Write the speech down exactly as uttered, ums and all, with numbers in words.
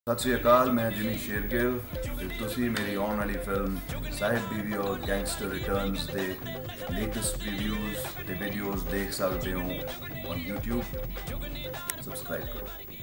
सत श्री अकाल, मैं जिमी शेरगिल ते तुसी मेरी आने वाली film Sahib Biwi Aur Gangster Returns के लेटेस्ट रिव्यूज़ ते वीडियोज़ देख सकते हो ऑन यूट्यूब। सब्सक्राइब करो।